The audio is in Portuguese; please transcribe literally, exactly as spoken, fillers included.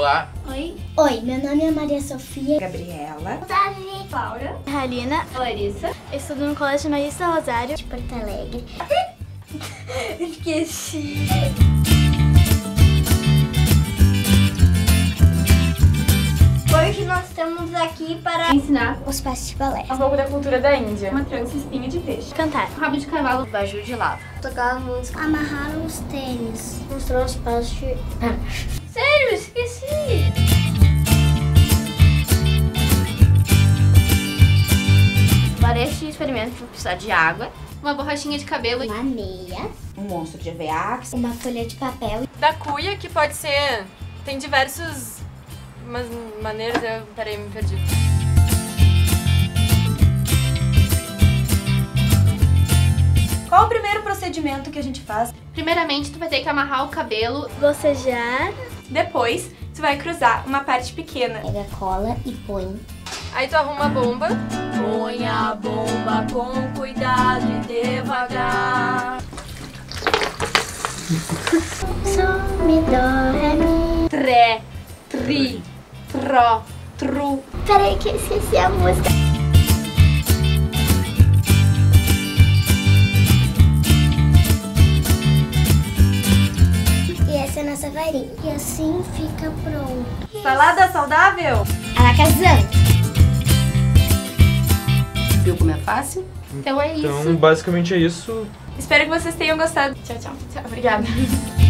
Olá. Oi. Oi, meu nome é Maria Sofia. Gabriela. Davi. Laura. Halina. Larissa. Eu estudo no Colégio Magista Rosário, de Porto Alegre. Esqueci. Hoje nós estamos aqui para ensinar os passos de balé, um pouco da cultura da Índia, uma trança espinha de peixe, cantar, rabo de cavalo, baju de lava, tocar música, amarrar os tênis, mostrar os passos de... Sério, esqueci! Para este experimento, vou precisar de água, uma borrachinha de cabelo, uma meia, um monstro de Aveax, uma folha de papel. Da cuia, que pode ser... Tem diversos... Umas maneiras... Eu... Peraí, me perdi. Qual o primeiro procedimento que a gente faz? Primeiramente, tu vai ter que amarrar o cabelo, bocejar. Depois, tu vai cruzar uma parte pequena. Pega cola e põe. Aí tu arruma a bomba. Põe a bomba com cuidado e devagar. Sol, mi, dó, ré, mi. Tré, tri, tró, tru. Peraí que eu esqueci a música. E essa é a nossa varinha. E assim fica pronto. Salada saudável? Alakazam. Viu como é fácil? Então é isso. Então, basicamente é isso. Espero que vocês tenham gostado. Tchau, tchau. Tchau, obrigada.